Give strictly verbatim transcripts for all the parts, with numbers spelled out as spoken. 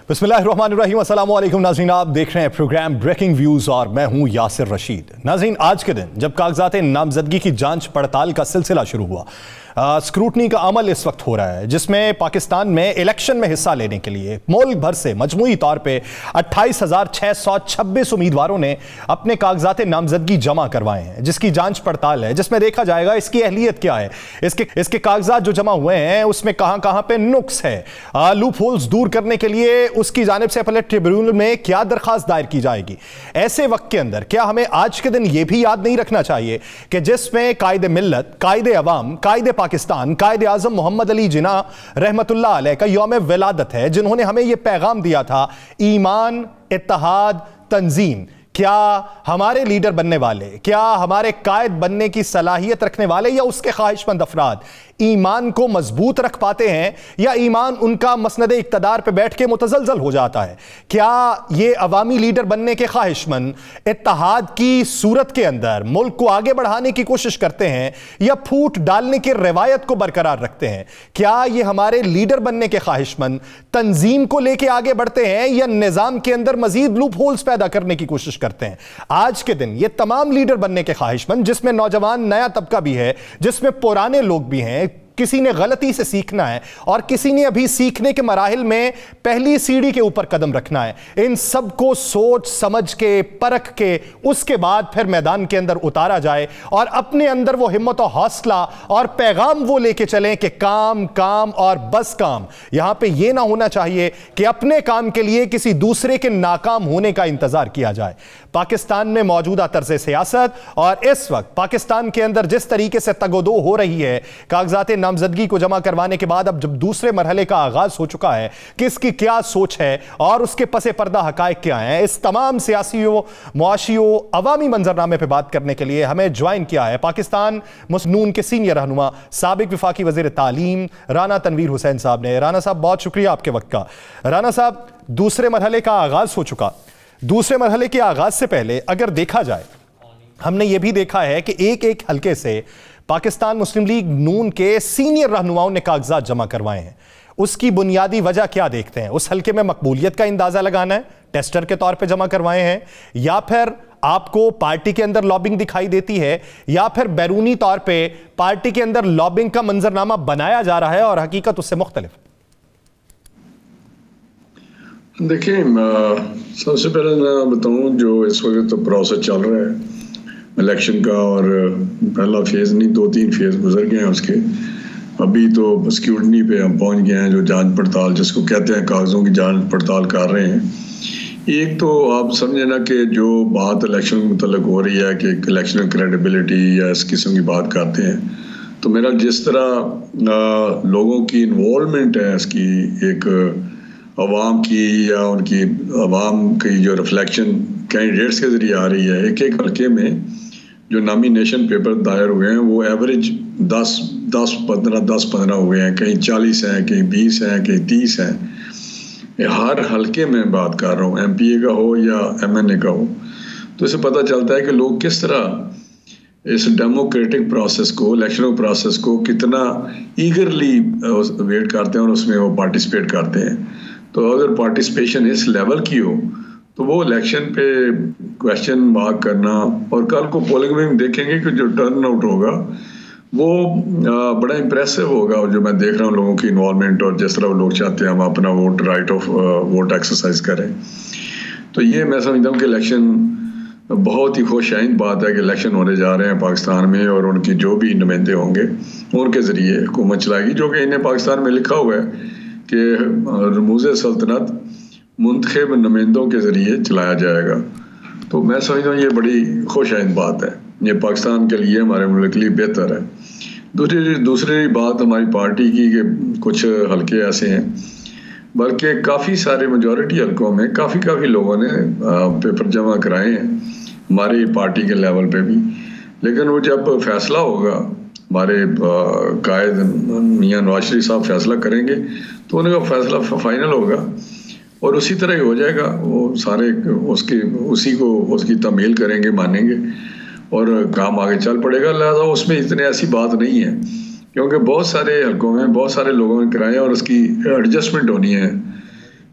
बिस्मिल्लाहिर्रहमानिर्रहीम, अस्सलाम वालेकुम नाज़रीन, आप देख रहे हैं प्रोग्राम ब्रेकिंग व्यूज़ और मैं हूं यासिर रशीद। नाज़रीन, आज के दिन जब कागजात नामजदगी की जांच पड़ताल का सिलसिला शुरू हुआ, स्क्रूटनी का अमल इस वक्त हो रहा है जिसमें पाकिस्तान में इलेक्शन में हिस्सा लेने के लिए मुल्क भर से मजमूई तौर पे अट्ठाईस हजार छः सौ छब्बीस उम्मीदवारों ने अपने कागजात नामजदगी जमा करवाए हैं, जिसकी जांच पड़ताल है, जिसमें देखा जाएगा इसकी अहलियत क्या है, इसके इसके कागजात जो जमा हुए हैं उसमें कहां कहां पे नुक्स है, लूप होल्स दूर करने के लिए उसकी जानिब से अपने ट्रिब्यूनल में क्या दरखास्त दायर की जाएगी। ऐसे वक्त के अंदर क्या हमें आज के दिन यह भी याद नहीं रखना चाहिए कि जिसमें कायदे मिल्लत, कायदे अवाम, कायदे पाकिस्तान, कायदे आजम मोहम्मद अली जिन्ना रहमतुल्लाह अलैह का यौम विलादत है, जिन्होंने हमें यह पैगाम दिया था, ईमान, इत्तेहाद, तंजीम। क्या हमारे लीडर बनने वाले, क्या हमारे कायद बनने की सलाहियत रखने वाले या उसके ख्वाहिशमंद अफराद ईमान को मजबूत रख पाते हैं या ईमान उनका मसनद इक़्तिदार पे बैठ के मुतज़लज़ल हो जाता है? क्या ये अवामी लीडर बनने के ख्वाहिशमंद इत्तेहाद की सूरत के अंदर मुल्क को आगे बढ़ाने की कोशिश करते हैं या फूट डालने की रवायत को बरकरार रखते हैं? क्या ये हमारे लीडर बनने के ख्वाहिशमंद तंजीम को लेके आगे बढ़ते हैं या निज़ाम के अंदर मजीद लूप होल्स पैदा करने की कोशिश करते हैं? आज के दिन ये तमाम लीडर बनने के ख्वाहिशमंद, जिसमें नौजवान नया तबका भी है, जिसमें पुराने लोग भी हैं, किसी ने गलती से सीखना है और किसी ने अभी सीखने के मराहिल में पहली सीढ़ी के ऊपर कदम रखना है। इन सब को सोच समझ के, परख के उसके बाद फिर मैदान के अंदर उतारा जाए और अपने अंदर वो हिम्मत और हौसला और पैगाम वो लेके चलें कि काम काम और बस काम। यहां पे ये ना होना चाहिए कि अपने काम के लिए किसी दूसरे के नाकाम होने का इंतजार किया जाए। पाकिस्तान में मौजूदा तर्ज सियासत और इस वक्त पाकिस्तान के अंदर जिस तरीके से तगोदो हो रही है, कागजात नामजदगी को जमा करवाने के बाद अब जब दूसरे मरहले का आगाज हो चुका है, किसकी क्या सोच है और उसके पसे पर्दा हकायक क्या है, इस तमाम सियासियों, मुआशियों, अवामी मंजरनामे पर बात करने के लिए हमें ज्वाइन किया है पाकिस्तान मुस्लिम के सीनियर रहनुमा, साबिक वफाकी वज़ीर तालीम राना तनवीर हुसैन साहब ने। राना साहब, बहुत शुक्रिया आपके वक्त का। राना साहब, दूसरे मरहले का आगाज हो चुका, दूसरे मरहले के आगाज से पहले अगर देखा जाए, हमने यह भी देखा है कि एक एक हल्के से पाकिस्तान मुस्लिम लीग नून के सीनियर रहनुमाओं ने कागजात जमा करवाए हैं। उसकी बुनियादी वजह क्या देखते हैं? उस हल्के में मकबूलियत का अंदाजा लगाना है, टेस्टर के तौर पे जमा करवाए हैं, या फिर आपको पार्टी के अंदर लॉबिंग दिखाई देती है, या फिर बैरूनी तौर पे पार्टी के अंदर लॉबिंग का मंजरनामा बनाया जा रहा है और हकीकत उससे मुख्तलिफ? देखिए, सबसे पहले मैं बताऊं, जो इस वक्त तो प्रोसेस चल रहा है इलेक्शन का, और पहला फेज़ नहीं, दो तीन फेज़ गुजर गए हैं उसके। अभी तो स्क्रूटनी पे हम पहुंच गए हैं, जो जांच पड़ताल जिसको कहते हैं, कागज़ों की जांच पड़ताल कर रहे हैं। एक तो आप समझे ना कि जो बात इलेक्शन के मुतल्लिक हो रही है कि इलेक्शन क्रेडिबिलिटी या इस किस्म की बात करते हैं, तो मेरा जिस तरह आ, लोगों की इन्वॉल्वमेंट है इसकी, एक अवाम की या उनकी अवाम की जो रिफ्लेक्शन कैंडिडेट्स के ज़रिए आ रही है, एक एक हल्के में जो नामिनेशन पेपर दायर हुए हैं वो एवरेज दस दस पंद्रह दस पंद्रह हुए हैं, कहीं चालीस हैं, कहीं बीस हैं, कहीं तीस हैं। हर हल्के में बात कर रहा हूँ, एम पी ए का हो या एम एन ए का हो। तो इससे पता चलता है कि लोग किस तरह इस डेमोक्रेटिक प्रोसेस को, इलेक्शन प्रोसेस को कितना ईगरली वेट करते हैं और उसमें वो पार्टिसिपेट करते हैं। तो अगर पार्टिसिपेशन इस लेवल की हो तो वो इलेक्शन पे क्वेश्चन मार्क करना, और कल को पोलिंग में देखेंगे कि जो टर्न आउट होगा वो बड़ा इम्प्रेसिव होगा। जो मैं देख रहा हूँ लोगों की इन्वॉल्वमेंट और जिस तरह वो लोग चाहते हैं हम अपना vote, right of vote exercise करें, तो ये मैं समझता हूँ कि इलेक्शन बहुत ही खुश आइंद बात है कि इलेक्शन होने जा रहे हैं पाकिस्तान में, और उनकी जो भी नुमाइंदे होंगे उनके ज़रिए हुकूमत चलाएगी, जो कि इन्हें पाकिस्तान में लिखा हुआ है कि रमूज़ सल्तनत मुंतखब नुमाइंदों के ज़रिए चलाया जाएगा। तो मैं समझता हूँ ये बड़ी खुश आइंद बात है, ये पाकिस्तान के लिए, हमारे मुल्क के लिए बेहतर है। दूसरी दूसरी बात हमारी पार्टी की कि कुछ हल्के ऐसे हैं, बल्कि काफ़ी सारे मेजॉरिटी हल्कों में काफ़ी काफ़ी लोगों ने पेपर जमा कराए हैं हमारी पार्टी के लेवल पे भी। लेकिन वो जब फैसला होगा, हमारे कायद मियां नवाज शरीफ साहब फैसला करेंगे तो उनका फैसला फाइनल होगा और उसी तरह ही हो जाएगा। वो सारे उसके उसी को उसकी तमील करेंगे, मानेंगे और काम आगे चल पड़ेगा। लिहाजा उसमें इतनी ऐसी बात नहीं है, क्योंकि बहुत सारे हल्कों में बहुत सारे लोगों ने कराए और उसकी एडजस्टमेंट होनी है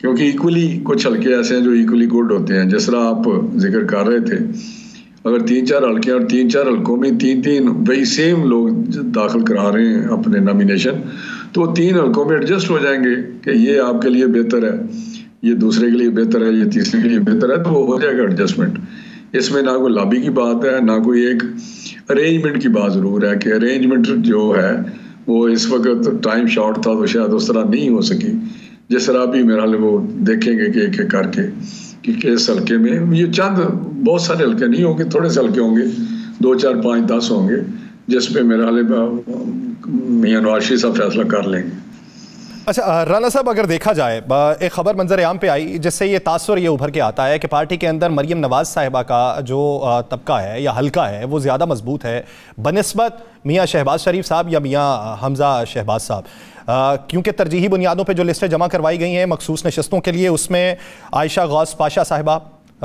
क्योंकि इक्वली कुछ हल्के ऐसे हैं जो इक्वली गुड होते हैं। जिस तरह आप जिक्र कर रहे थे, अगर तीन चार हल्के और तीन चार हल्कों में तीन तीन वही सेम लोग दाखिल करा रहे हैं अपने नॉमिनेशन, तो तीन हल्कों में एडजस्ट हो जाएंगे कि ये आपके लिए बेहतर है, ये दूसरे के लिए बेहतर है, ये तीसरे के लिए बेहतर है, तो वो हो जाएगा एडजस्टमेंट। इसमें ना कोई लॉबी की बात है, ना कोई एक अरेंजमेंट की बात ज़रूर है कि अरेंजमेंट जो है वो इस वक्त टाइम शॉर्ट था तो शायद उस तरह नहीं हो सकी। जिस तरह भी मेरा वो देखेंगे कि एक एक करके कि किस हल्के में, ये चंद बहुत सारे हल्के नहीं होंगे, थोड़े से हल्के होंगे, दो चार पाँच दस होंगे, जिस पे मेरा मियां नवाज शरीफ साहब फैसला कर लेंगे। अच्छा राना साहब, अगर देखा जाए एक खबर मंजर आम पे आई जिससे ये तासुर ये उभर के आता है कि पार्टी के अंदर मरियम नवाज साहिबा का जो तबका है या हल्का है वो ज़्यादा मजबूत है बनिस्बत मियां शहबाज शरीफ साहब या मियां हमजा शहबाज साहब, क्योंकि तरजीही बुनियादों पे जो लिस्टें जमा करवाई गई हैं मखसूस नशस्तों के लिए, उसमें आयशा गौस पाशा साहिबा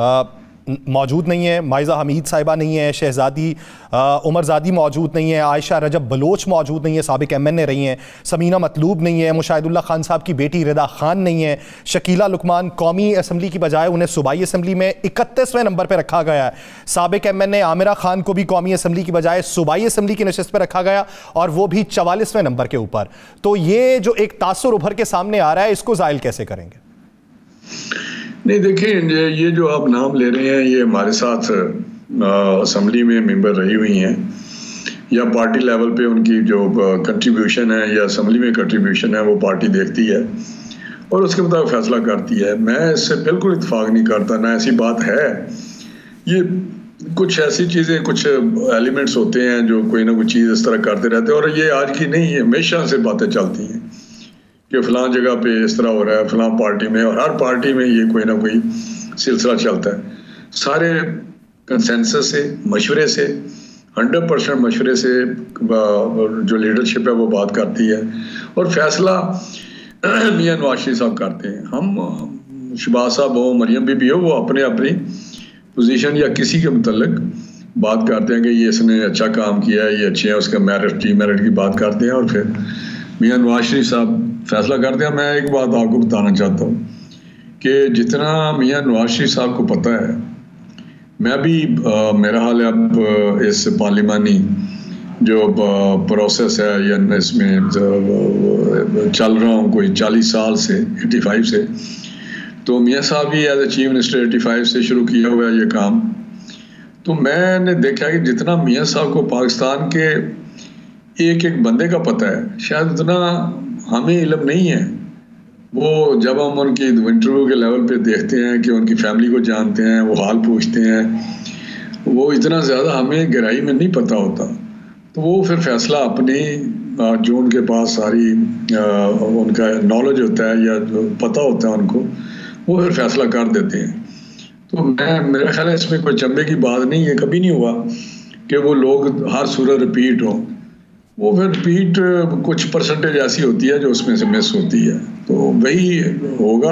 मौजूद नहीं है, माइज़ा हमीद साहिबा नहीं है, शहजादी उमरजादी मौजूद नहीं है, आयशा रजब बलोच मौजूद नहीं है, साबिक एम एन ए रही हैं, समीना मतलूब नहीं है, मुशाहिदुल्लाह खान साहब की बेटी रिदा खान नहीं है, शकीला लुकमान कौमी असम्बली की बजाय उन्हें सूबाई असम्बली में इकतीसवें नंबर पर रखा गया है, साबिक M N A Amira Khan को भी कौमी असम्बली की बजाय सूबाई असम्बली की नशस्त पर रखा गया और वो भी चवालीसवें नंबर के ऊपर। तो ये जो एक तासुर उभर के सामने आ रहा है, इसको ज़ाइल कैसे करेंगे? नहीं देखिए, ये जो आप नाम ले रहे हैं ये हमारे साथ असम्बली में मेंबर रही हुई हैं या पार्टी लेवल पे उनकी जो कंट्रीब्यूशन है या असम्बली में कंट्रीब्यूशन है वो पार्टी देखती है और उसके मुताबिक फैसला करती है। मैं इससे बिल्कुल इत्तेफाक नहीं करता, ना ऐसी बात है। ये कुछ ऐसी चीज़ें, कुछ एलिमेंट्स होते हैं जो कोई ना कोई चीज़ इस तरह करते रहते हैं और ये आज की नहीं है, हमेशा से बातें चलती हैं कि फलां जगह पे इस तरह हो रहा है, फलां पार्टी में, और हर पार्टी में ये कोई ना कोई सिलसिला चलता है। सारे कंसेंसस से, मशवरे से, हंड्रेड परसेंट मशवरे से जो लीडरशिप है वो बात करती है और फैसला मियां नवाज शरीफ साहब करते हैं। हम शहबाज साहब हो, मरियम बीबी हो, वो अपने अपनी पोजीशन या किसी के मुतल्लिक बात करते हैं कि ये इसने अच्छा काम किया है, ये अच्छे हैं, उसका मेरिट, टी मेरिट की बात करते हैं और फिर मियां नवाज शरीफ साहब फैसला करते हैं। मैं एक बात आपको बताना चाहता हूँ कि जितना मियां नवाज शरीफ साहब को पता है, मैं भी आ, मेरा हाल है अब इस पार्लिमानी जो प्रोसेस है या इसमें चल रहा हूँ कोई चालीस साल से, पचासी से, तो मियां साहब भी एज ए चीफ मिनिस्टर पचासी से शुरू किया हुआ है ये काम। तो मैंने देखा कि जितना मियां साहब को पाकिस्तान के एक एक बंदे का पता है, शायद उतना हमें इल्म नहीं है। वो जब हम उनकी इंटरव्यू के लेवल पे देखते हैं कि उनकी फैमिली को जानते हैं, वो हाल पूछते हैं, वो इतना ज़्यादा हमें गहराई में नहीं पता होता। तो वो फिर फैसला अपनी जो उनके पास सारी उनका नॉलेज होता है या जो पता होता है उनको, वो फिर फैसला कर देते हैं। तो मैं मेरा ख्याल है इसमें कोई चंबे की बात नहीं है, कभी नहीं हुआ कि वो लोग हर सूरत रिपीट हो। वो फिर रिपीट कुछ परसेंटेज ऐसी होती है जो उसमें से मिस होती है, तो वही होगा।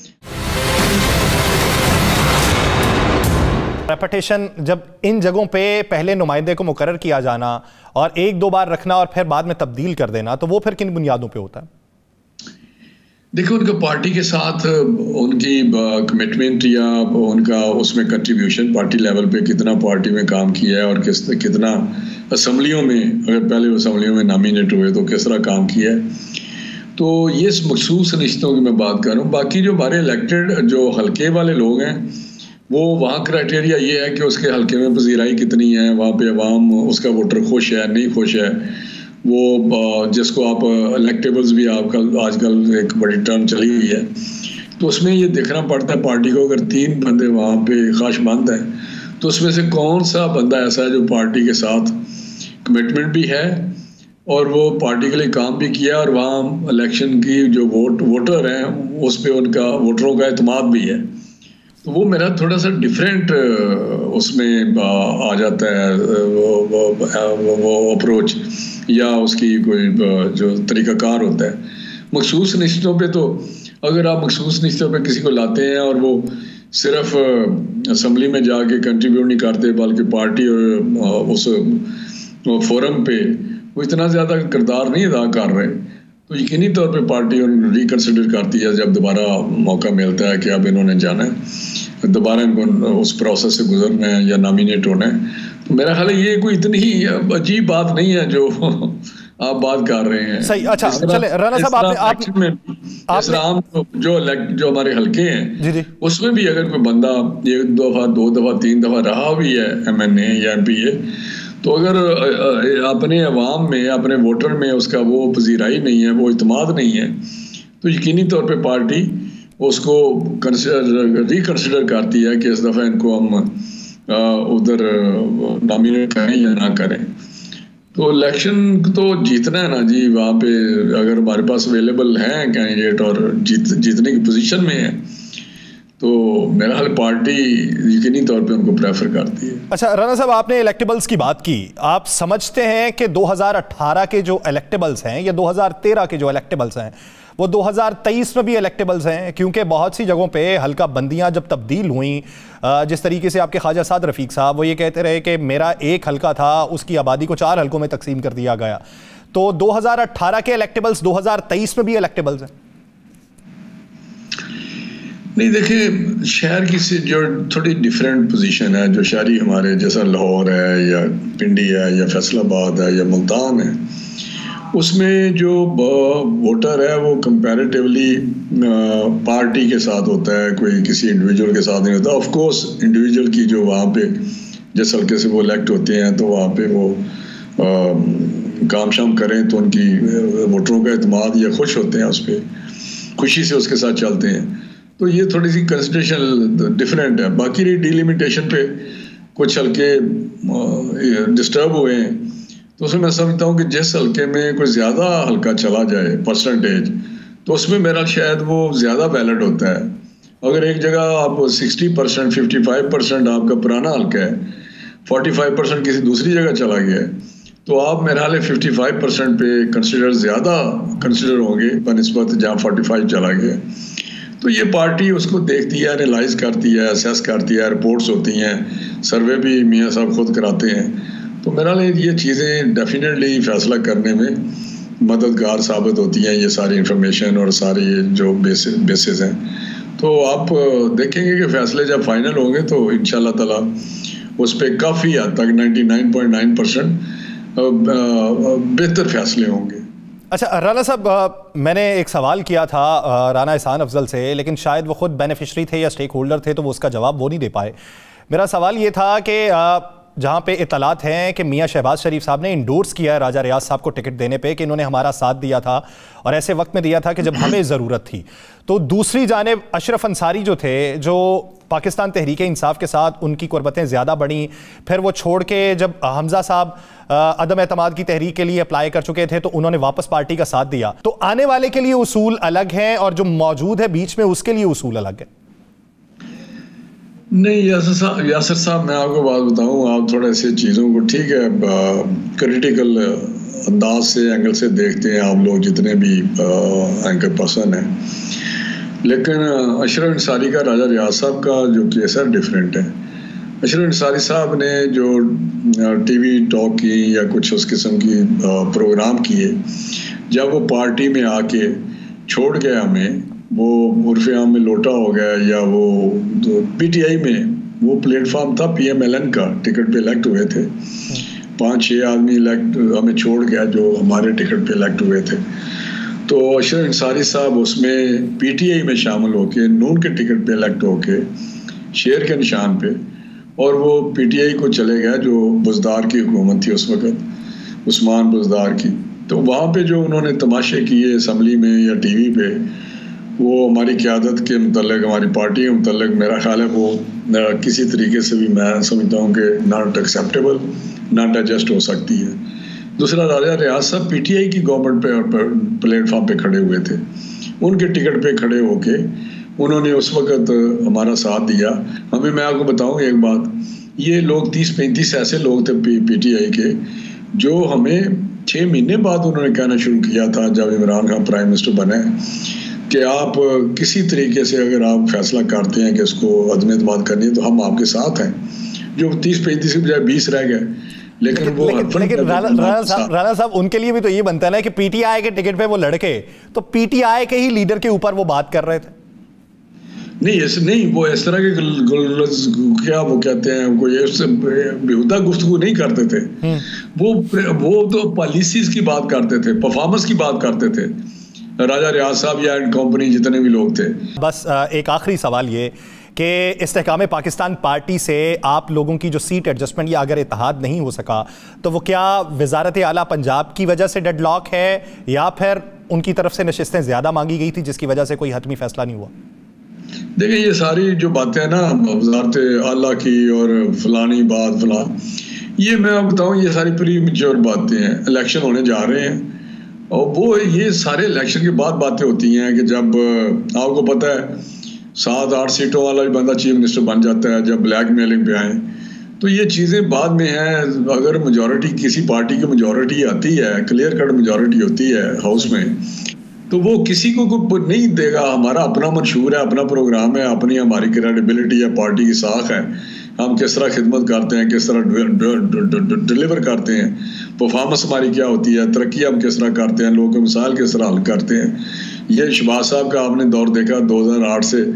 रेपुटेशन जब इन जगहों पे पहले नुमाइंदे को मुकर्रर किया जाना और एक दो बार रखना और फिर बाद में तब्दील कर देना, तो वो फिर किन बुनियादों पे होता है? देखो, उनका पार्टी के साथ उनकी कमिटमेंट या उनका उसमें कंट्रीब्यूशन, पार्टी लेवल पे कितना पार्टी में काम किया है और किस कितना असम्बलियों में, अगर पहले असम्बलियों में नॉमिनेट हुए तो किस तरह काम किया है। तो ये मखसूस रिश्तों की मैं बात कर रहा हूँ। बाकी जो हमारे इलेक्टेड जो हल्के वाले लोग हैं, वो वहाँ क्राइटेरिया ये है कि उसके हल्के में पजीराई कितनी है, वहाँ पे अवाम उसका वोटर खुश है नहीं खुश है। वो जिसको आप इलेक्टेबल्स भी आपका आजकल एक बड़ी टर्म चली हुई है, तो उसमें ये देखना पड़ता है पार्टी को, अगर तीन बंदे वहाँ पे ख्वाहिशमंद हैं तो उसमें से कौन सा बंदा ऐसा है जो पार्टी के साथ कमिटमेंट भी है और वो पार्टी के लिए काम भी किया और वहाँ इलेक्शन की जो वोट वोटर हैं उस पर उनका वोटरों का एतमाद भी है। तो वो मेरा थोड़ा सा डिफरेंट उसमें आ जाता है वो वो, वो अप्रोच या उसकी कोई जो तरीक़ाकार होता है। मखसूस निश्चितों पे तो अगर आप मखसूस निश्चितों पे किसी को लाते हैं और वो सिर्फ असम्बली में जाके कंट्रीब्यूट नहीं करते बल्कि पार्टी और उस फोरम पे वो इतना ज़्यादा किरदार नहीं अदा कर रहे, तो यकीनी तौर पे पार्टी रिकन्सिडर करती है जब दोबारा मौका मिलता है कि अब इन्होंने जाना है, दोबारा इनको उस प्रोसेस से गुजरना है या नॉमिनेट होना है। तो मेरा ख्याल है ये कोई इतनी ही अजीब बात नहीं है जो आप बात कर रहे हैं। सही, अच्छा चले राणा साहब, आपने आप इस आम जो जो हमारे हल्के हैं जी जी उसमें भी अगर कोई बंदा एक दफा दो दफा तीन दफा रहा भी है एम एन ए या एम पी ए, तो अगर अपने अवाम में अपने वोटर में उसका वो पजीराई नहीं है, वो इत्मीनान नहीं है, तो यकीनी तौर पे पार्टी उसको रिकन्सिडर करती है कि इस दफ़ा इनको हम उधर नॉमिनेट करें या ना करें। तो इलेक्शन तो जीतना है ना जी, वहाँ पे अगर हमारे पास अवेलेबल हैं कैंडिडेट और जीत जीतने की पोजीशन में है तो मेरा हाल पार्टी यकीनी तौर पे उनको प्रेफर करती है। अच्छा राणा साहब, आपने इलेक्टेबल्स की बात की, आप समझते हैं कि दो हज़ार अठारह के जो इलेक्टेबल्स हैं या दो हज़ार तेरह के जो इलेक्टेबल्स हैं वो दो हज़ार तेईस में भी इलेक्टेबल्स हैं? क्योंकि बहुत सी जगहों पे हल्का बंदियां जब तब्दील हुई, जिस तरीके से आपके ख्वाजा साद रफीक साहब वो ये कहते रहे कि मेरा एक हल्का था, उसकी आबादी को चार हल्कों में तकसीम कर दिया गया, तो दो हज़ार अठारह के इलेक्टेबल्स दो हज़ार तेईस में भी इलेक्टेबल्स हैं? नहीं, देखिए शहर की से जो थोड़ी डिफरेंट पोजीशन है, जो शहरी हमारे जैसा लाहौर है या पिंडी है या फैसलाबाद है या मुल्तान है, उसमें जो वोटर है वो कंपैरेटिवली पार्टी के साथ होता है, कोई किसी इंडिविजुअल के साथ नहीं होता। ऑफ कोर्स इंडिविजुअल की जो वहाँ पे जिस हल्के से वो इलेक्ट होते हैं तो वहाँ पे वो आ, काम शाम करें तो उनकी वोटरों का एतमाद या खुश होते हैं, उस पर खुशी से उसके साथ चलते हैं। तो ये थोड़ी सी कंसिडरेशन डिफरेंट है। बाकी डिलिमिटेशन पे कुछ हल्के डिस्टर्ब हुए हैं, तो उसमें मैं समझता हूँ कि जिस हल्के में कोई ज़्यादा हल्का चला जाए परसेंटेज, तो उसमें मेरा शायद वो ज़्यादा वैलिड होता है। अगर एक जगह आप sixty percent fifty five percent आपका पुराना हल्का है, फोर्टी फाइव परसेंट किसी दूसरी जगह चला गया है, तो आप मेरे हाल फिफ्टी फाइव परसेंट पे कंसिडर ज़्यादा कंसिडर होंगे बनस्बत जहाँ फोर्टी फाइव चला गया। तो ये पार्टी उसको देखती है, एनालाइज करती है, असेस करती है, रिपोर्ट्स होती हैं, सर्वे भी मियाँ साहब खुद कराते हैं। तो मेरा लिए ये चीज़ें डेफिनेटली फैसला करने में मददगार साबित होती हैं, ये सारी इंफॉर्मेशन और सारे ये जो बेसिस बेसिस हैं। तो आप देखेंगे कि फैसले जब फाइनल होंगे तो इंशाल्लाह ताला उस पर काफ़ी हद तक ninety nine point nine percent बेहतर फैसले होंगे। अच्छा राणा साहब, मैंने एक सवाल किया था राणा एहसान अफजल से, लेकिन शायद वो खुद बेनिफिशरी थे या स्टेक होल्डर थे तो वो उसका जवाब वो नहीं दे पाए। मेरा सवाल ये था कि जहाँ पे इतलात हैं कि मियाँ शहबाज शरीफ साहब ने इंडोर्स किया है राजा रियाज साहब को टिकट देने पे कि इन्होंने हमारा साथ दिया था और ऐसे वक्त में दिया था कि जब हमें ज़रूरत थी, तो दूसरी जानिब अशरफ अंसारी जो थे, जो पाकिस्तान तहरीक इंसाफ के साथ उनकी कुर्बतें ज़्यादा बढ़ी, फिर वो छोड़ के जब हमजा साहब अदम एतमाद की तहरीक के लिए अप्लाई कर चुके थे तो उन्होंने वापस पार्टी का साथ दिया। तो आने वाले के लिए उसूल अलग हैं और जो मौजूद है बीच में उसके लिए उसूल अलग है। नहीं यासर साहब, यासर साहब मैं आपको बात बताऊं, आप थोड़ा ऐसे चीज़ों को ठीक है क्रिटिकल अंदाज से एंगल से देखते हैं आप लोग जितने भी एंकर पर्सन हैं, लेकिन अशरफ अंसारी का राजा रियाज साहब का जो केस है डिफरेंट है। अशरफ अंसारी साहब ने जो टीवी टॉक की या कुछ उस किस्म की प्रोग्राम किए, जब वो पार्टी में आके छोड़ गया हमें, वो उर्फ़ आम में लोटा हो गया, या वो पीटीआई में वो प्लेटफॉर्म था पीएमएलएन का, टिकट पे इलेक्ट हुए थे पाँच छः आदमी इलेक्ट हमें छोड़ गया जो हमारे टिकट पे इलेक्ट हुए थे। तो अशरफ अंसारी साहब उसमें पीटीआई में शामिल होके नून के टिकट पे इलेक्ट होके शेर के निशान पे, और वो पीटीआई को चले गया जो बुज़दार की हुकूमत थी उस वक़्त, उस्मान बुज़दार की। तो वहाँ पे जो उन्होंने तमाशे किए असम्बली में या टीवी पे, वो हमारी क़यादत के मुतल्लिक़, हमारी पार्टी के मुतल्लिक़ मेरा ख्याल है वो किसी तरीके से भी मैं समझता हूँ कि नॉट एक्सेप्टेबल, नॉट एडजस्ट हो सकती है। दूसरा, राजा रियाज साहब पीटीआई की गवर्नमेंट पे प्लेटफॉर्म पे खड़े हुए थे, उनके टिकट पे खड़े होके उन्होंने उस वक़्त हमारा साथ दिया हमें। मैं आपको बताऊँ एक बात, ये लोग तीस पैंतीस ऐसे लोग थे पीटीआई के जो हमें छः महीने बाद उन्होंने कहना शुरू किया था जब इमरान खान प्राइम मिनिस्टर बने कि आप किसी तरीके से अगर आप फैसला करते हैं कि इसको अदम एतमाद करनी है तो हम आपके साथ हैं। जो तीस पैंतीस के बजाय बीस रह गए, लेकिन वो लेकिन, लेकिन राणा राणा साहब राणा साहब उनके लिए भी तो ये बनता है ना कि पीटीआई के टिकट पे वो लड़के तो पीटीआई के ही लीडर के ऊपर वो बात कर रहे थे। नहीं ऐसे नहीं, वो इस तरह के क्या वो कहते हैं कोई ऐसे बेहुदा गुफ्तगू नहीं करते थे। वो वो तो पॉलिसीज की बात करते थे, परफॉर्मेंस की बात करते थे, राजा रियाज साहब या कंपनी जितने भी लोग थे। बस एक आखिरी सवाल ये कि इस्तेहकाम पाकिस्तान पार्टी से आप लोगों की जो सीट एडजस्टमेंट या अगर इत्तेहाद नहीं हो सका तो वो क्या वजारत आला पंजाब की वजह से डेडलॉक है या फिर उनकी तरफ से नशिस्तें ज़्यादा मांगी गई थी जिसकी वजह से कोई हतमी फैसला नहीं हुआ? देखिए ये सारी जो बातें हैं ना वजारत आला की और फलानी बात फला, ये मैं आपको बताऊँ ये सारी प्री मेच्योर बातें हैं। इलेक्शन होने जा रहे हैं और वो ये सारे इलेक्शन के बाद बातें होती हैं कि जब आपको पता है सात आठ सीटों वाला भी बंदा चीफ मिनिस्टर बन जाता है, जब ब्लैक मेलिंग पे आए तो ये चीज़ें बाद में हैं। अगर मेजॉरिटी किसी पार्टी की मेजॉरिटी आती है, क्लियर कट मेजॉरिटी होती है हाउस में, तो वो किसी को को नहीं देगा। हमारा अपना मंशूर है, अपना प्रोग्राम है, अपनी हमारी क्रेडिबिलिटी है, पार्टी की साख है, हम किस तरह खिदमत करते हैं, किस तरह डिलीवर करते हैं, परफॉर्मेंस हमारी क्या होती है, तरक्की हम किस तरह करते हैं, लोगों के मिसाल किस तरह हल करते हैं। ये शहबाज साहब का आपने दौर देखा दो हज़ार आठ से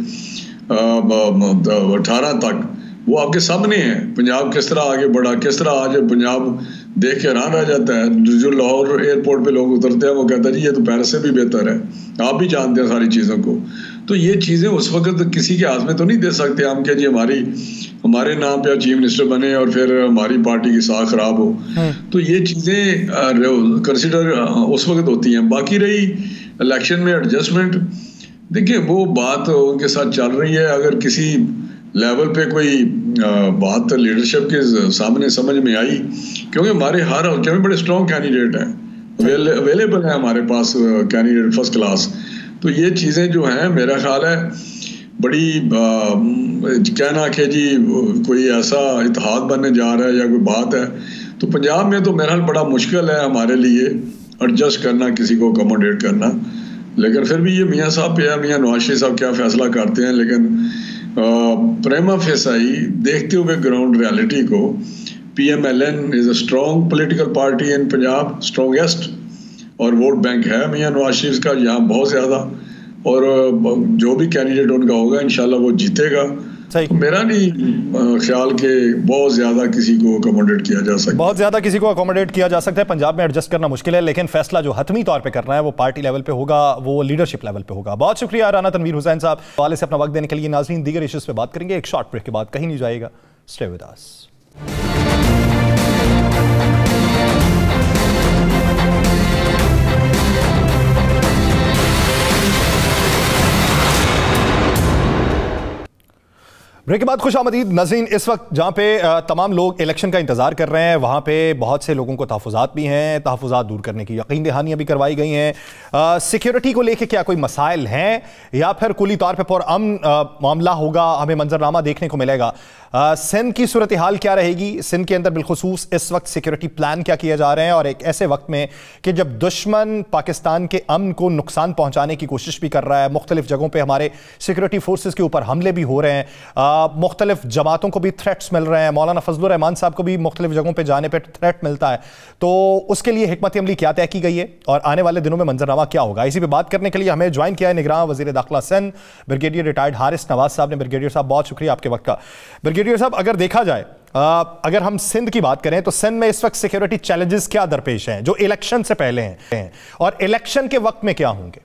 अठारह तक, वो आपके सामने है। पंजाब किस तरह आगे बढ़ा, किस तरह आज पंजाब देख के हैरान रह जाता है। जो लाहौर एयरपोर्ट पे लोग उतरते हैं वो कहता है जी ये तो पेरिस से भी बेहतर है। आप भी जानते हैं सारी चीज़ों को। तो ये चीज़ें उस वक्त किसी के हाथ में तो नहीं दे सकते हम कि जी हमारी हमारे नाम पे चीफ मिनिस्टर बने और फिर हमारी पार्टी की साख खराब हो। तो ये चीज़ें कंसिडर उस वक्त होती हैं। बाकी रही इलेक्शन में एडजस्टमेंट, देखिए वो बात उनके साथ चल रही है। अगर किसी लेवल पे कोई बात लीडरशिप के सामने समझ में आई, क्योंकि हमारे हर हल्के में बड़े स्ट्रॉन्ग कैंडिडेट हैं, अवेलेबल है हमारे पास कैंडिडेट फर्स्ट क्लास। तो ये चीज़ें जो हैं मेरा ख्याल है बड़ी आ, कहना कि जी कोई ऐसा इत्तेहाद बनने जा रहा है या कोई बात है, तो पंजाब में तो मेरा ख्याल बड़ा मुश्किल है हमारे लिए एडजस्ट करना, किसी को अकोमोडेट करना। लेकिन फिर भी ये मियाँ साहब पे है, मियाँ नवाज शरीफ साहब क्या फैसला करते हैं। लेकिन प्रेमा फेसाई देखते हुए ग्राउंड रियलिटी को, P M L N is a strong political party in Punjab, strongest, और वोट बैंक है मियाँ नवाज शरीफ का यहाँ बहुत ज़्यादा, और जो भी कैंडिडेट उनका होगा इंशाल्लाह वो जीतेगा। तो मेरा नहीं ख्याल कि बहुत ज़्यादा किसी को अकोमोडेट किया जा सकता है। बहुत ज़्यादा किसी को अकोमोडेट किया जा सकता है। पंजाब में एडजस्ट करना मुश्किल है, लेकिन फैसला जो हतमी तौर पे करना है वो पार्टी लेवल पे होगा, वो लीडरशिप लेवल पे होगा। बहुत शुक्रिया राना तनवीर हुसैन साहब वाले से अपना वक्त देने के लिए। नाज़रीन दीगर इश्यूज़ पे बात करेंगे एक शॉर्ट ब्रेक के बाद, कहीं नहीं जाएगा, स्टे विद अस। ब्रेक के बाद खुश आमदीद नाज़रीन। इस वक्त जहाँ पे तमाम लोग इलेक्शन का इंतज़ार कर रहे हैं, वहाँ पे बहुत से लोगों को तहफ़्फ़ुज़ात भी हैं, तहफ़्फ़ुज़ात दूर करने की यकीन दहानियाँ भी करवाई गई हैं। सिक्योरिटी को लेके क्या कोई मसाइल हैं या फिर कुली तौर पर पुरअमन मामला होगा, हमें मंजरनामा देखने को मिलेगा। सिंध की सूरत हाल क्या रहेगी, सिंध के अंदर बिलखुसूस इस वक्त सिक्योरिटी प्लान क्या किए जा रहे हैं, और एक ऐसे वक्त में कि जब दुश्मन पाकिस्तान के अमन को नुकसान पहुँचाने की कोशिश भी कर रहा है, मुख्तलिफ जगहों पर हमारे सिक्योरिटी फोर्सेस के ऊपर हमले भी हो रहे हैं, मुख्तलिफ जमातों को भी थ्रेट्स मिल रहे हैं, मौलाना फजलुर रहमान साहब को भी मुख्तलिफ जगहों पे जाने पे थ्रेट मिलता है, तो उसके लिए हिकमत अमली क्या तय की गई है और आने वाले दिनों में मंजरनामा क्या होगा, इसी पे बात करने के लिए हमें ज्वाइन किया है निगरान वज़ीर दाखिला सिंध ब्रिगेडियर रिटायर्ड हारिस नवाज साहब ने। ब्रिगेडियर साहब बहुत शुक्रिया आपके वक्त का। ब्रिगेडियर साहब, अगर देखा जाए आ, अगर हम सिंध की बात करें तो सिंध में इस वक्त सिक्योरिटी चैलेंजेस क्या दरपेश हैं जो इलेक्शन से पहले हैं और इलेक्शन के वक्त में क्या होंगे?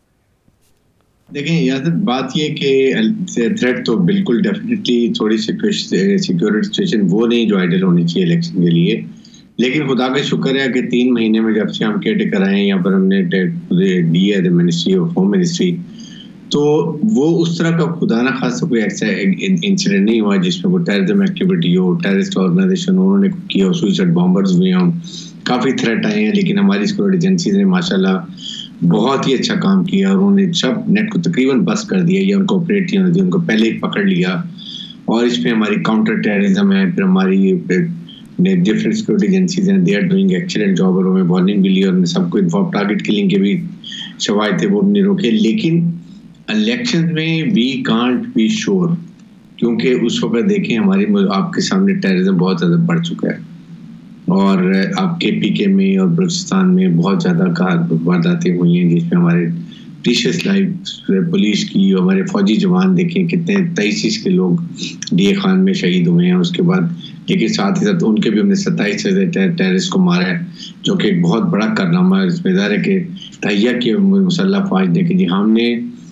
देखें यार, बात ये कि थ्रेट तो बिल्कुल डेफिनेटली थोड़ी सिक्योरिटी सिचुएशन वो नहीं जो आइडियल होनी चाहिए इलेक्शन के लिए, लेकिन खुदा का शुक्र है कि तीन महीने में जब से हम केयर टेकर आए हैं यहाँ पर हमने दी है the ministry of home ministry, तो वो उस तरह का खुदा ना खास कोई ऐसा इंसिडेंट नहीं हुआ जिसमें कोई टेररिज्म एक्टिविटी हो, टेररिस्ट ऑर्गेनाइजेशन उन्होंने किया हो, सुसाइड बॉम्बर्स हुए हों, काफ़ी थ्रेट आए हैं, लेकिन हमारी सिक्योरिटी एजेंसीज ने माशाल्लाह बहुत ही अच्छा काम किया और उन्होंने सब नेट को तकरीबन बस्ट कर दिया या उनको ऑपरेट नहीं होती, उनको पहले ही पकड़ लिया। और इसमें हमारी काउंटर टेररिज्म है, फिर हमारी डिफरेंट सिक्योरिटी एजेंसीज हैं, they are doing excellent job, और हमें वार्निंग मिली और सबको इन्फॉर्म, टारगेट किलिंग के भी शवायद थे वो नहीं रोके। लेकिन इलेक्शन में वी कांट बी श्योर, क्योंकि उस वक्त देखें हमारी आपके सामने टेररिज्म बहुत ज़्यादा बढ़ चुका है और अब के पी के में और बलूचिस्तान में बहुत ज़्यादा वारदातें हुई हैं जिसमें हमारे प्रीशियस लाइफ पुलिस की, हमारे फौजी जवान देखें कितने तेईस के लोग डी ए खान में शहीद हुए हैं। उसके बाद लेकिन साथ ही साथ उनके भी हमने सत्ताईस टेररिस्ट को मारा है, जो कि एक बहुत बड़ा कारनामा है। इसमें ज़ाहिर है कि तहिया के मुसल्लह फौज ने कि जी हमने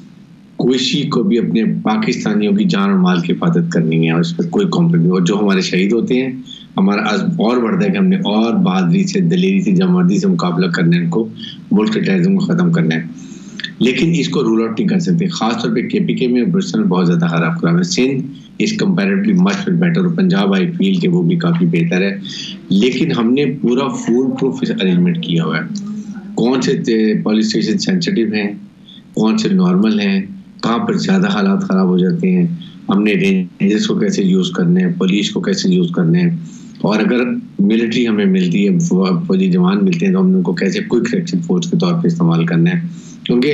कोई को भी अपने पाकिस्तानियों की जान और माल की हिफाजत करनी है और इस पर कोई कॉम्प्रोमाइज। और जो हमारे शहीद होते हैं हमारा आज और बढ़ता है कि हमने और बहादुरी से, दलेरी से, जमर्दी से मुकाबला करने को, मुल्क के टेररिज्म को ख़त्म करना है। लेकिन इसको रूल आउट नहीं कर सकते। खासतौर पे के पी के में बलूचिस्तान बहुत ज़्यादा खराब खराब है। Sindh is comparatively much better और पंजाब आई फील के वो भी काफ़ी बेहतर है। लेकिन हमने पूरा फुल प्रूफ अरेंजमेंट किया हुआ है। कौन से पुलिस स्टेशन सेंसिटिव हैं, कौन से नॉर्मल हैं, कहाँ पर ज़्यादा हालात ख़राब हो जाते हैं, हमने रेंजर्स को कैसे यूज़ करने हैं, पुलिस को कैसे यूज़ करने हैं, और अगर मिलिट्री हमें मिलती है, फौजी जवान मिलते हैं तो हमने उनको कैसे क्विक रिएक्शन फोर्स के तौर पे इस्तेमाल करना है। क्योंकि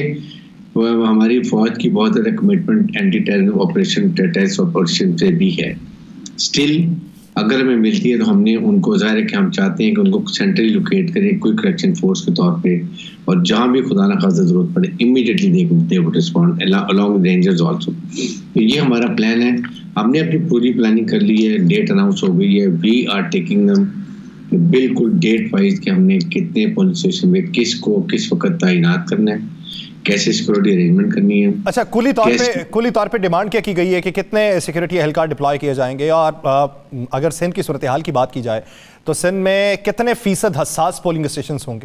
हमारी फौज की बहुत ज़्यादा commitment anti terrorism operation, terrorist operation से भी है। स्टिल अगर हमें मिलती है तो हमने उनको, ज़ाहिर है कि हम चाहते हैं कि उनको सेंट्रली लोकेट करें क्विक रिएक्शन फोर्स के तौर पे, और जहाँ भी खुदा ना खासा ज़रूरत पड़े immediately they would respond along with rangers also. तो ये हमारा प्लान है। हमने अपनी पूरी प्लानिंग कर ली है, डेट अनाउंस हो गई है। वी आर टेकिंग दम बिल्कुल डेट वाइज कि हमने कितने पुलिस स्टेशन में किसको किस वक्त तैनात करना है, कैसे सिक्योरिटी अरेंजमेंट करनी है। अच्छा, कुली तौर पे कुली तौर पे डिमांड क्या की गई है कि कितने सिक्योरिटी एहलकार डिप्लॉय किए जाएंगे, और आ, अगर सिंध की सूरत हाल की बात की जाए तो सिंध में कितने फीसद हसास पोलिंग स्टेशन होंगे?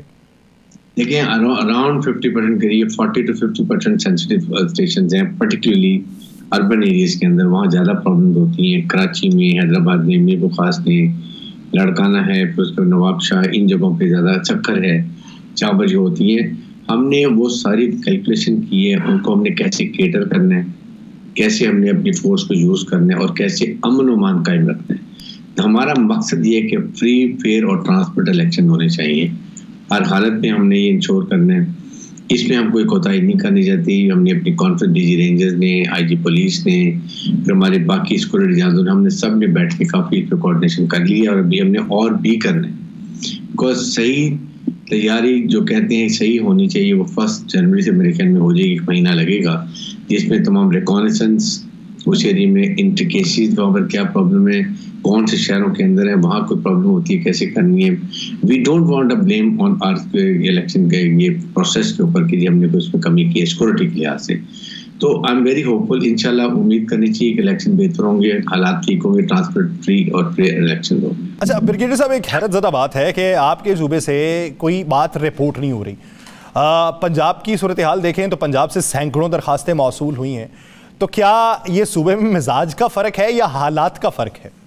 देखिए अराउंड फिफ्टी परसेंट करिए, forty to fifty percent sensitive station हैं, पर्टिकुलरली अर्बन एरियाज के अंदर। वहाँ ज़्यादा प्रॉब्लम होती हैं। कराची में, हैदराबाद में, मीर खास में, लड़काना है, फिर उसके नवाब शाह, इन जगहों पे ज़्यादा चक्कर है, चाबर जो होती है। हमने वो सारी कैलकुलेशन की है, उनको हमने कैसे केटर करना है, कैसे हमने अपनी फोर्स को यूज़ करना है और कैसे अमन और मान कायम रखना है। तो हमारा मकसद ये है कि फ्री, फेयर और ट्रांसपेरेंट इलेक्शन होने चाहिए। हर हालत में हमने ये इंश्योर करना है। इसमें हम कोई कोताही नहीं करनी चाहती। हमने अपनी कॉन्फ्रेंस डी जी रेंजर्स ने, आई जी पुलिस ने, फिर हमारे बाकी सिक्योरिटी एजेंटों ने, हमने सब ने बैठ के काफ़ी कोऑर्डिनेशन कर लिया और अभी हमने और भी करना है। बिकॉज सही तैयारी जो कहते हैं सही होनी चाहिए, वो फर्स्ट जनवरी से मेरे ख्याल में हो जाएगी। एक महीना लगेगा जिसमें तमाम रिकॉनेसेंस, उस एरिया में इंट्रिकेसीज, वहाँ पर क्या प्रॉब्लम है, कौन से शहरों के अंदर है, वहाँ कोई प्रॉब्लम होती है, कैसे करनी है। We don't want a blame on our election के ये प्रोसेस के ऊपर कि हमने कोई उसमें कमी की है सिक्योरिटी के लिहाज से। तो आई एम वेरी होपफुल, इंशाल्लाह उम्मीद करनी चाहिए कि इलेक्शन बेहतर होंगे, हालात ठीक होंगे, ट्रांसपेरेंट, फ्री और फेयर इलेक्शन होंगे। अच्छा ब्रिगेडियर साहब, एक हैरतज़दा बात है कि आपके सूबे से कोई बात रिपोर्ट नहीं हो रही। आ, पंजाब की सूरत हाल देखें तो पंजाब से सैकड़ों दरखास्तें मौसूल हुई हैं। तो क्या ये सूबे में मिजाज का फ़र्क है या हालात का फ़र्क है?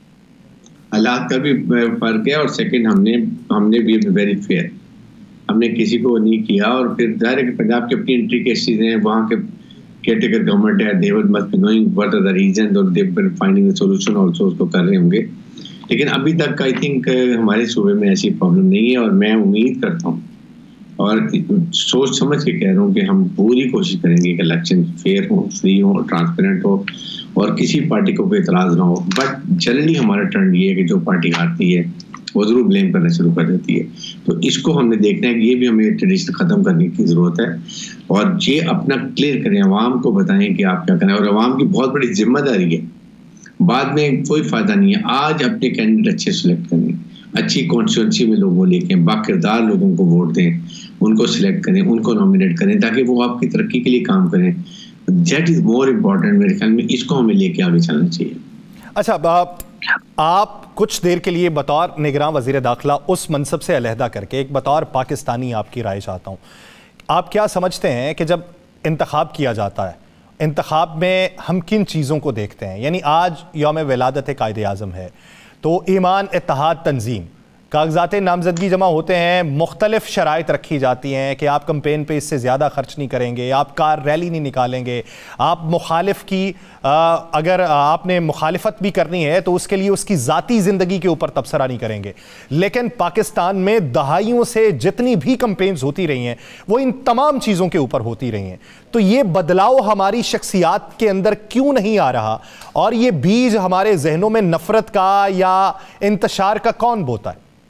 हालात का भी फ़र्क है, और सेकंड हमने हमने भी वेरी फेयर, हमने किसी को नहीं किया। और फिर जाहिर है कि पंजाब की अपनी एंट्री केसेस हैं, वहाँ के केयरटेकर गवर्नमेंट है, they must be knowing what are the reason और they are finding the solution also, उसको कर रहे होंगे। लेकिन अभी तक आई थिंक हमारे सूबे में ऐसी प्रॉब्लम नहीं है, और मैं उम्मीद करता हूँ और सोच समझ के कह रहा हूँ कि हम पूरी कोशिश करेंगे कि इलेक्शन फेयर हो, फ्री हो, ट्रांसपेरेंट हो और किसी पार्टी को कोई इतराज़ ना हो। बट जनरली हमारा ट्रेंड ये है कि जो पार्टी हारती है वो ज़रूर ब्लेम करना शुरू कर देती है। तो इसको हमने देखना है कि ये भी हमें ट्रेडिशन ख़त्म करने की ज़रूरत है, और ये अपना क्लियर करें, आवाम को बताएं कि आप क्या करें। और आवाम की बहुत बड़ी जिम्मेदारी है, बाद में कोई फ़ायदा नहीं है। आज अपने कैंडिडेट अच्छे सेलेक्ट करें, अच्छी कॉन्स्टिट्यूंसी में लोगों लेके बाकिरदार लोगों को वोट दें, उनको सिलेक्ट करें, उनको नॉमिनेट करें ताकि वो आपकी तरक्की के लिए काम करें। दैट इज़ मोर इम्पॉर्टेंट मेरे ख्याल में, इसको हमें लेके आगे चलना चाहिए। अच्छा, आप, आप कुछ देर के लिए बतौर निगरान वज़ीर दाखिला उस मनसब से अलहदा करके एक बतौर पाकिस्तानी आपकी राय चाहता हूँ। आप क्या समझते हैं कि जब इंतखाब किया जाता है, इंतखाब में हम किन चीज़ों को देखते हैं? यानी आज यौम विलादत कायद आज़म है, तो ईमान, इत्तेहाद, तंजीम, कागजात नामजदगी जमा होते हैं, मुख्तलिफ शराइत रखी जाती हैं कि आप कंपेन पे इससे ज़्यादा खर्च नहीं करेंगे, आप कार रैली नहीं निकालेंगे, आप मुखालिफ की आ, अगर आपने मुखालिफत भी करनी है तो उसके लिए उसकी ज़ाती ज़िंदगी के ऊपर तबसरा नहीं करेंगे। लेकिन पाकिस्तान में दहाइयों से जितनी भी कंपेन्स होती रही हैं वो इन तमाम चीज़ों के ऊपर होती रही हैं। तो ये बदलाव हमारी शख्सियात के अंदर क्यों नहीं आ रहा, और ये बीज हमारे जहनों में नफ़रत का या इंतशार का कौन बोता है?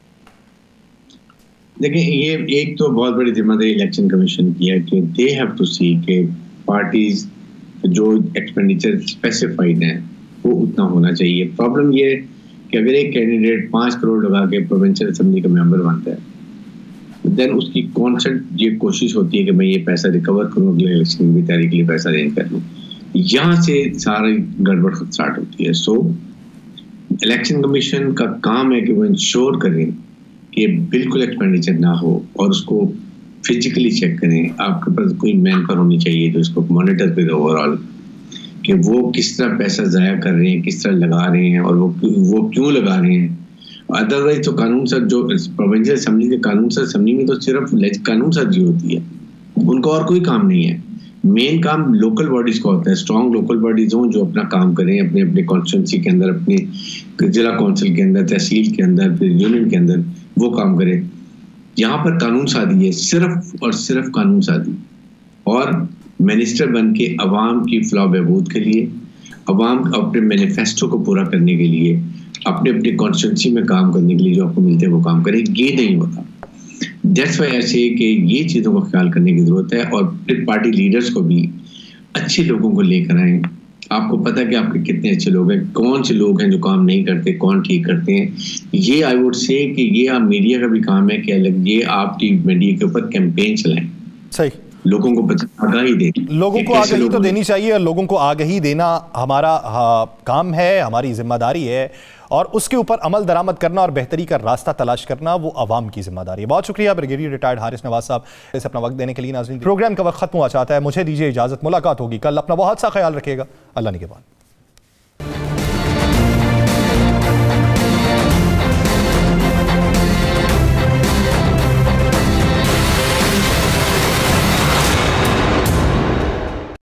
देखिए, ये एक तो बहुत बड़ी जिम्मेदारी इलेक्शन कमीशन की है कि दे हैव टू सी कि पार्टीज जो एक्सपेंडिचर स्पेसिफाइड है वो उतना होना चाहिए। प्रॉब्लम ये है कि अगर एक कैंडिडेट पाँच करोड़ लगा के प्रोविंशियल असेंबली का मेंबर बनता है, देन उसकी कॉन्सेंट ये कोशिश होती है कि मैं ये पैसा रिकवर करूँ, अगले इलेक्शन की तैयारी के लिए पैसा अरेंज कर लूँ। यहाँ से सारी गड़बड़ स्टार्ट होती है। सो इलेक्शन कमीशन का काम है कि वो इंश्योर करें कि बिल्कुल एक्सपेंडिचर ना हो और उसको फिजिकली चेक करें। आपके पास कोई मैन पर होनी चाहिए जो इसको मॉनिटर करे ओवरऑल कि वो किस तरह पैसा ज़ाया कर रहे हैं, किस तरह लगा रहे हैं और वो वो क्यों लगा रहे हैं। अदरवाइज तो कानून सर जो प्रोविंशियल असेंबली के कानून सर असेंबली में तो सिर्फ कानून सर्जी होती है, उनको और कोई काम नहीं है। मेन काम लोकल बॉडीज का होता है। स्ट्रॉन्ग लोकल बॉडीज हों जो अपना काम करें अपने अपने कॉन्स्टिट्यूंसी के अंदर, अपने जिला काउंसिल के अंदर, तहसील के अंदर, फिर यूनियन के अंदर वो काम करें। यहाँ पर कानून साजी है, सिर्फ और सिर्फ कानून साजी, और मिनिस्टर बन के अवाम की फलाह बहबूद के लिए, अवाम अपने मैनिफेस्टो को पूरा करने के लिए, अपने अपने कॉन्स्टिट्यूंसी में काम करने के लिए जो आपको मिलते हैं वो काम करें। ये नहीं होता। दैट्स वाई ऐसे कि ये चीज़ों का ख्याल करने की ज़रूरत है और फिर पार्टी लीडर्स को भी अच्छे लोगों को लेकर आएँ। आपको पता है कि आपके कितने अच्छे लोग हैं, कौन से लोग हैं जो काम नहीं करते, कौन ठीक करते हैं। ये आई वुड से कि ये आप मीडिया का भी काम है कि अलग ये आप मीडिया के ऊपर कैंपेन चलाएं, सही लोगों को आगाही दें। लोगों को आगाही तो देनी चाहिए और लोगों को आगाही देना हमारा हाँ, काम है, हमारी जिम्मेदारी है, और उसके ऊपर अमल दरामद करना और बेहतरी का रास्ता तलाश करना वो अवाम की जिम्मेदारी है। बहुत शुक्रिया ब्रिगेडियर रिटायर्ड हारिस नवाज साहब इसे अपना वक्त देने के लिए। नाज़रीन, प्रोग्राम का वक्त खत्म हुआ चाहता है, मुझे दीजिए इजाजत। मुलाकात होगी कल। अपना बहुत सा ख्याल रखिएगा। अल्लाह निगहबान।